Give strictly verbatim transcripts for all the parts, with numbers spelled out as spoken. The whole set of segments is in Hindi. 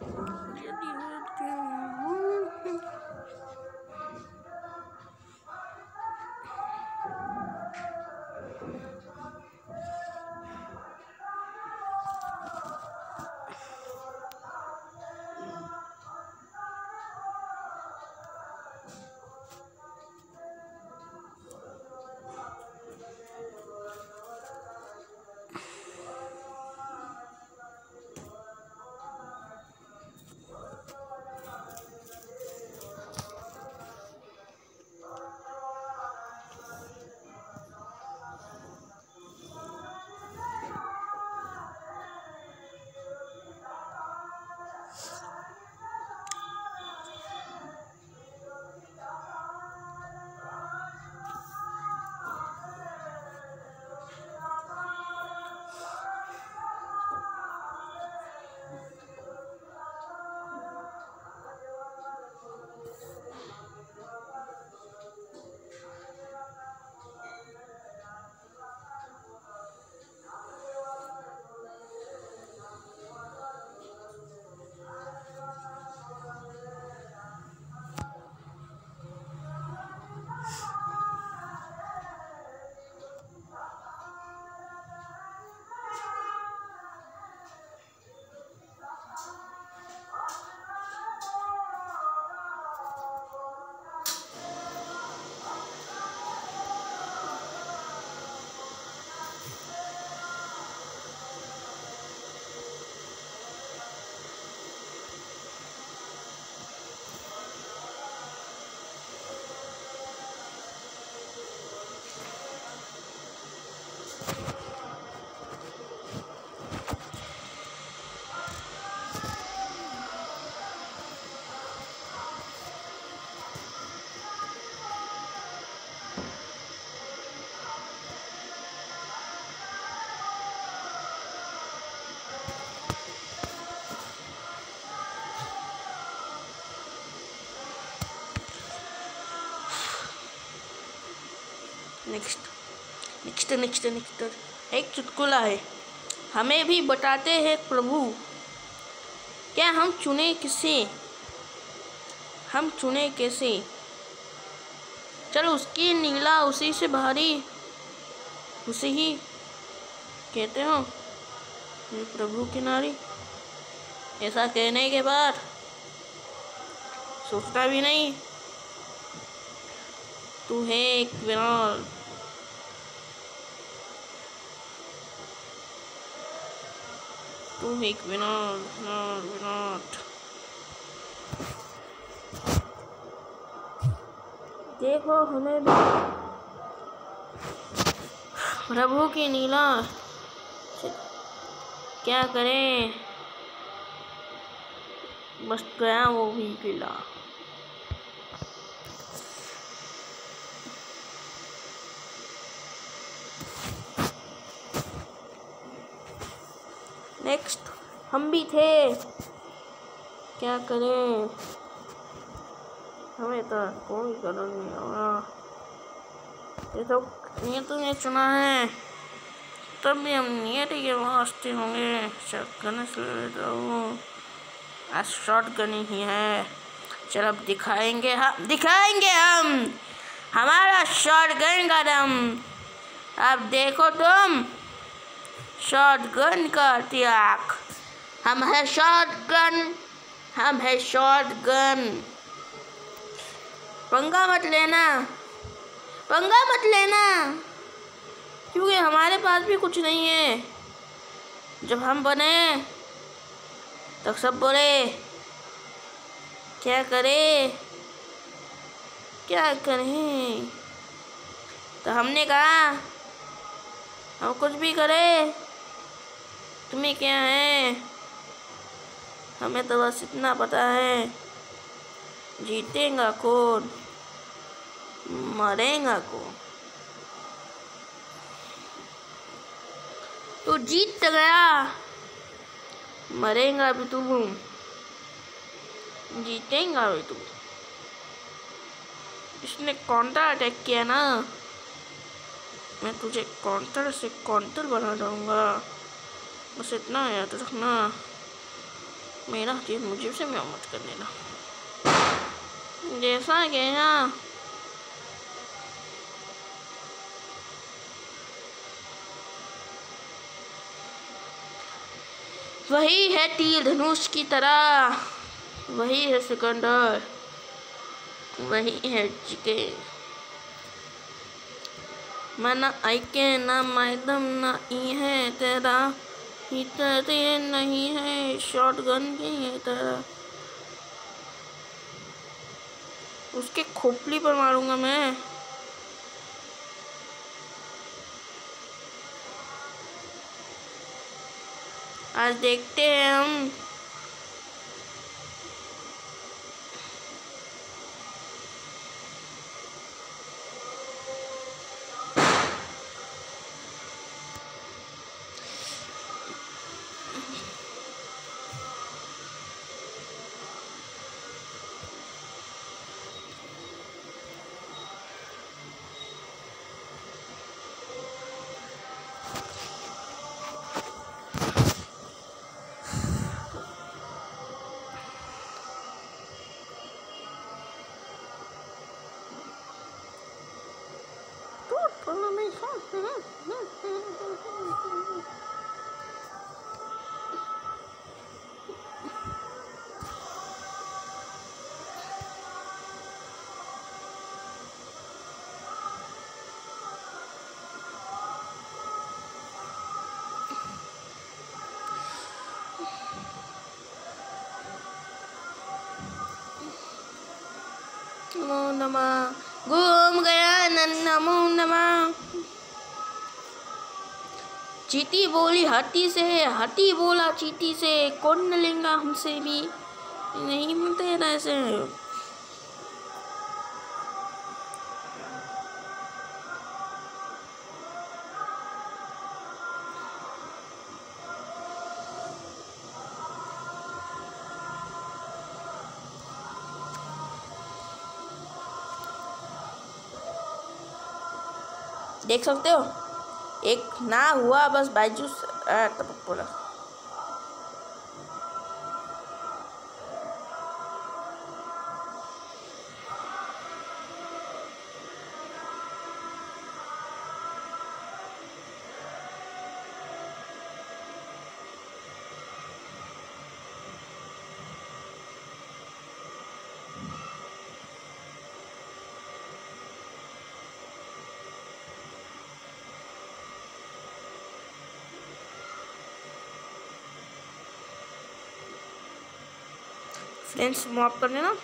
नेक्स्ट नेक्स्ट नेक्स्ट नेक्स्ट एक चुटकुला है। हमें भी बताते हैं प्रभु, क्या हम चुने किसे, हम चुने कैसे, चलो उसकी नीला उसी से भारी, उसे ही कहते हो ये प्रभु की नारी। ऐसा कहने के बाद सोचता भी नहीं, तू है एक विनाल, तू एक विनाल विनाल विनाट। देखो हमें भी प्रभु की नीला, क्या करें, बस गया वो भी किला। नेक्स्ट हम भी थे, क्या करें, हमें तो कोई कदर नहीं होगा। ये तो ये तो ये चुना है, तब भी हम नियति के वास्ते होंगे। शॉटगन से ले लेता हूँ, आज शॉटगन ही है। चल अब दिखाएंगे हम दिखाएंगे हम हमारा शॉटगन का दम। अब देखो तुम शॉटगन का त्याग। हम है शॉटगन, हम है शॉटगन। पंगा मत लेना, पंगा मत लेना, क्योंकि हमारे पास भी कुछ नहीं है। जब हम बने तब सब बोले क्या करें क्या करें, तो हमने कहा हम कुछ भी करें, तुम्हें क्या है, हमें तो बस इतना पता है, जीतेगा कौन मरेगा कौन। तो जीत तो गया, मरेगा भी तू, जीतेगा भी तू। इसने काउंटर अटैक किया ना, मैं तुझे काउंटर से काउंटर बना दूंगा, बस इतना याद रखना। मेरा हदीस मुझे से मैं मत कर देना जैसा गया वही है तीर धनुष की तरह, वही है सिकंदर, वही है जिके मना आइके ना मायदम ना ई है तेरा ही तेरे नहीं है शॉटगन की तरह। उसके खोपड़ी पर मारूंगा मैं। आज देखते हैं हम। नमो नमः घूम गया नमो नमः। चींटी बोली हाथी से, हाथी बोला चींटी से, कौन न लेगा हमसे भी नहीं मिलते ऐसे। देख सकते हो एक ना हुआ बस बायजूस तब बोला। फ्रेंड्स माफ कर देना।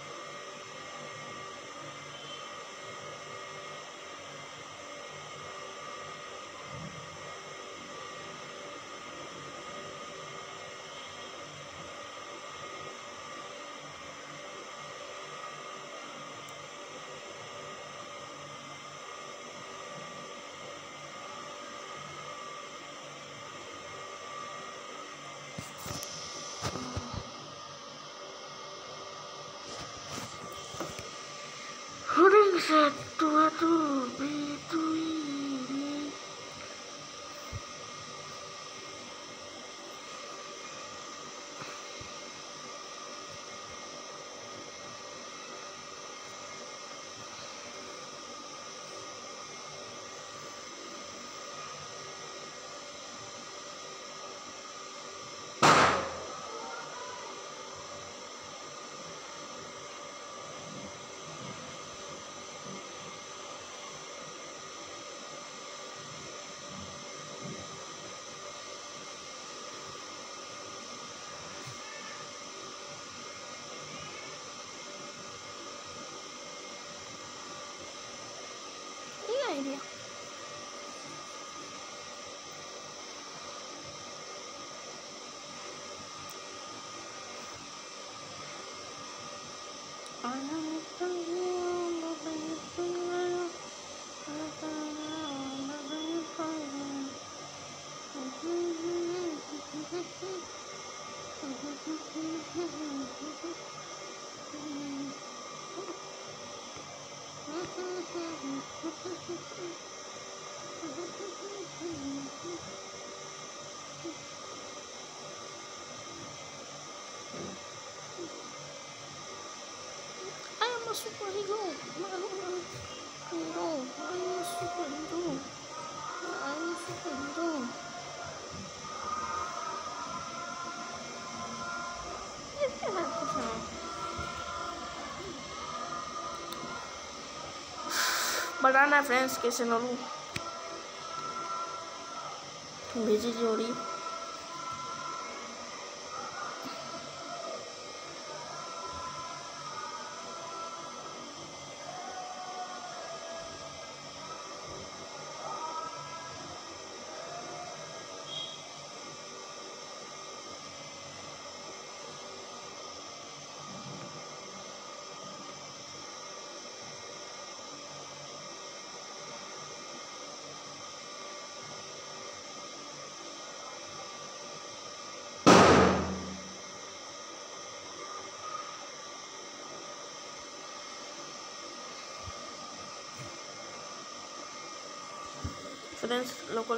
Satu satu itu ini. superhero. Hero. I'm a superhero. I'm a superhero. ये क्या है कुछ ना? बताना फ्रेंड्स कैसे लड़ूं? भेजी जोड़ी फ्रेंड्स लोकल